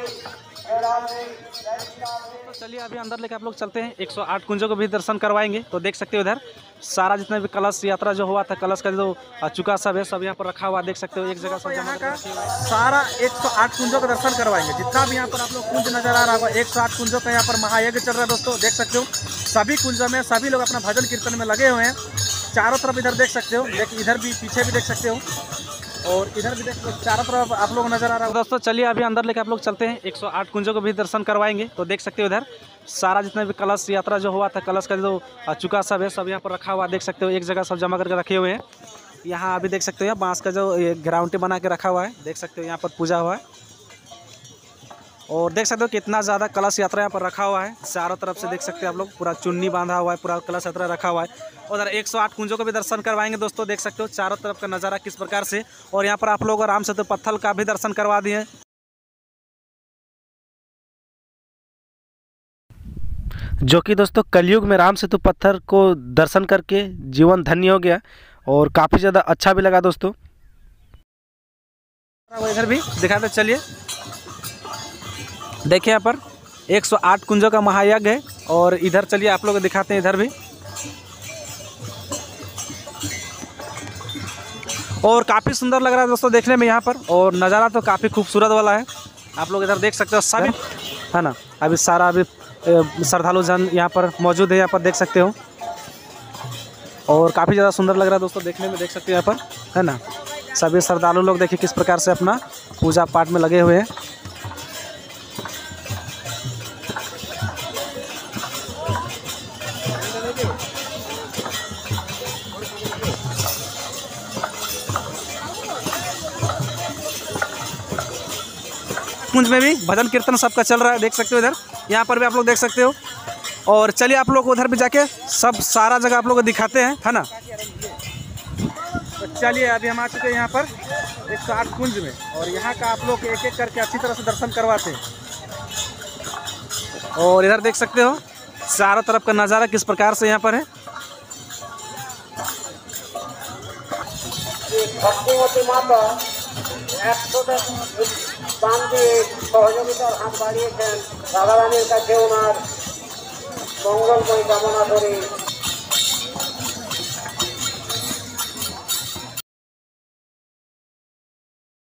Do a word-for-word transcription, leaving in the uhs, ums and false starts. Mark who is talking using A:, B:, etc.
A: तो चलिए अभी अंदर लेके आप लोग चलते हैं, एक सौ आठ कुंजों को भी दर्शन करवाएंगे। तो देख सकते हो इधर सारा जितना भी कलश यात्रा जो हुआ था, कलश का जो चुका सब है, सब यहाँ पर रखा हुआ देख सकते हो। एक जगह सब जमा का सारा एक सौ आठ कुंजों का दर्शन करवाएंगे। जितना भी यहाँ पर आप लोग कुंज नजर आ रहा होगा, एक सौ आठ कुंजों का यहाँ पर महायज्ञ चल रहा है दोस्तों। देख सकते हो सभी कुंजों में सभी लोग अपना भजन कीर्तन में लगे हुए हैं। चारों तरफ इधर देख सकते हो, देख इधर भी पीछे भी देख सकते हो, और इधर भी देख सकते हो, चारों तरफ आप लोग नजर आ रहा है दोस्तों। चलिए अभी अंदर लेके आप लोग चलते हैं, एक सौ आठ कुंजों को भी दर्शन करवाएंगे। तो देख सकते हो इधर सारा जितना भी कलश यात्रा जो हुआ था, कलश का जो चुका सब है, सब यहाँ पर रखा हुआ देख सकते हो। एक जगह सब जमा करके रखे हुए हैं। यहाँ अभी देख सकते हो यहाँ बांस का जो ग्राउंड बना के रखा हुआ है, देख सकते हो यहाँ पर पूजा हुआ है। और देख सकते हो कितना ज़्यादा कलश यात्रा यहाँ पर रखा हुआ है। चारों तरफ से देख सकते हो आप लोग, पूरा चुन्नी बांधा हुआ है, पूरा कलश यात्रा रखा हुआ है। उधर एक सौ आठ कुंजों को भी दर्शन करवाएंगे दोस्तों। देख सकते हो चारों तरफ का नज़ारा किस प्रकार से। और यहाँ पर आप लोग आराम से तो पत्थल का भी दर्शन करवा दिए, जो कि दोस्तों कलयुग में राम सेतु पत्थर को दर्शन करके जीवन धन्य हो गया और काफ़ी ज़्यादा अच्छा भी लगा दोस्तों। इधर भी दिखाते चलिए, देखिए यहाँ पर एक सौ आठ कुंजों का महायज्ञ है। और इधर चलिए आप लोग दिखाते हैं, इधर भी और काफ़ी सुंदर लग रहा है दोस्तों देखने में यहाँ पर। और नज़ारा तो काफ़ी खूबसूरत वाला है, आप लोग इधर देख सकते हो सभी, है ना। अभी सारा अभी श्रद्धालु जन यहाँ पर मौजूद है, यहाँ पर देख सकते हो। और काफ़ी ज़्यादा सुंदर लग रहा है दोस्तों देखने में, देख सकते हो यहाँ पर, है ना। सभी श्रद्धालु लोग देखिए किस प्रकार से अपना पूजा पाठ में लगे हुए हैं। कुंज में भी भजन कीर्तन सबका चल रहा है, देख सकते हो इधर, यहाँ पर भी आप लोग देख सकते हो। और चलिए आप लोग उधर भी जाके सब सारा जगह आप लोग को दिखाते हैं, है ना। तो चलिए अभी हम आ चुके हैं यहाँ पर एक सौ आठ कुंज में, और यहाँ का आप लोग एक एक करके अच्छी तरह से दर्शन करवाते हैं। और इधर देख सकते हो चारों तरफ का नज़ारा किस प्रकार से यहाँ पर है।
B: সহযোগিতার হাত বাড়িয়েছেন রাধারানীর কাছে ওনার মঙ্গলময় কামনা করে